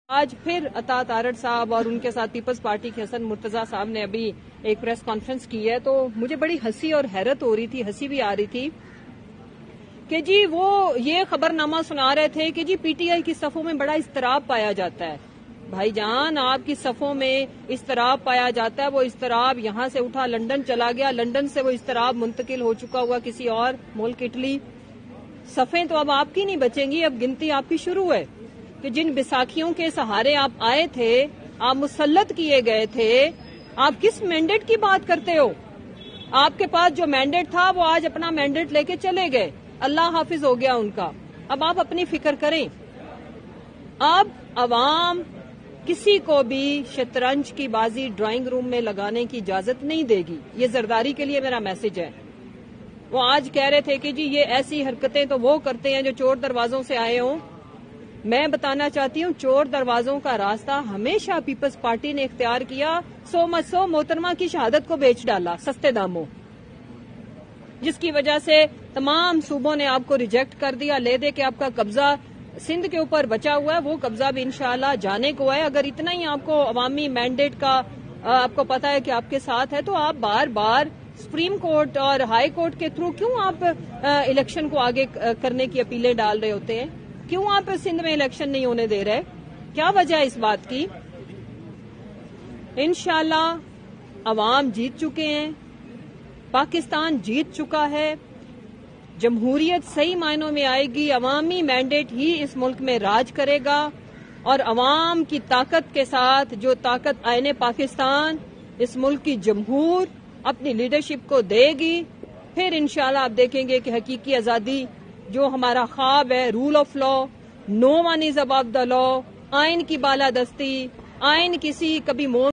آج پھر عطا تارڑ صاحب اور ان کے ساتھ پیپلز پارٹی کے حسن مرتضیٰ صاحب نے ابھی ایک پریس کانفرنس کی ہے، تو مجھے بڑی ہنسی اور حیرت ہو رہی تھی، ہنسی بھی آ رہی تھی کہ جی وہ یہ خبر نامہ سنا رہے تھے کہ جی پی ٹی آئی کی صفوں میں بڑا اضطراب پایا جاتا ہے۔ بھائی جان، آپ کی صفوں میں اضطراب پایا جاتا ہے، وہ اضطراب یہاں سے اٹھا لندن چلا گیا، لندن سے وہ اضطراب منتقل ہو چکا ہوا کسی اور ملک اٹلی۔ صفیں تو اب آپ کی نہیں بچیں گی، اب گنتی آپ کی شروع ہے کہ جن بیساکھیوں کے سہارے آپ آئے تھے، آپ مسلط کیے گئے تھے، آپ کس مینڈیٹ کی بات کرتے ہو؟ آپ کے پاس جو مینڈیٹ تھا وہ آج اپنا مینڈیٹ لے کے چلے گئے، اللہ حافظ ہو گیا ان کا۔ اب آپ اپنی فکر کریں۔ اب عوام کسی کو بھی شطرنج کی بازی ڈرائنگ روم میں لگانے کی اجازت نہیں دے گی، یہ زرداری کے لیے میرا میسج ہے۔ وہ آج کہہ رہے تھے کہ جی یہ ایسی حرکتیں تو وہ کرتے ہیں جو چور دروازوں سے آئے ہوں۔ میں بتانا چاہتی ہوں، چور دروازوں کا راستہ ہمیشہ پیپلز پارٹی نے اختیار کیا، سو محترمہ کی شہادت کو بیچ ڈالا سستے داموں، جس کی وجہ سے تمام صوبوں نے آپ کو ریجیکٹ کر دیا، لے دے کے آپ کا قبضہ سندھ کے اوپر بچا ہوا ہے، وہ قبضہ بھی انشاءاللہ جانے کو ہے۔ اگر اتنا ہی آپ کو عوامی مینڈیٹ کا آپ کو پتا ہے کہ آپ کے ساتھ ہے، تو آپ بار بار سپریم کورٹ اور ہائی کورٹ کے تھرو کیوں آپ الیکشن کو آگے کرنے کی اپیلیں ڈال رہے ہوتے ہیں؟ کیوں آپ سندھ میں الیکشن نہیں ہونے دے رہے؟ کیا وجہ ہے اس بات کی؟ انشاءاللہ عوام جیت چکے ہیں، پاکستان جیت چکا ہے، جمہوریت صحیح معنوں میں آئے گی، عوامی مینڈیٹ ہی اس ملک میں راج کرے گا، اور عوام کی طاقت کے ساتھ جو طاقت آئین پاکستان اس ملک کی جمہور اپنی لیڈرشپ کو دے گی، پھر انشاءاللہ آپ دیکھیں گے کہ حقیقی آزادی جو ہمارا خواب ہے، rule of law, no one is above the law, آئین کی بالادستی، آئین کسی کبھی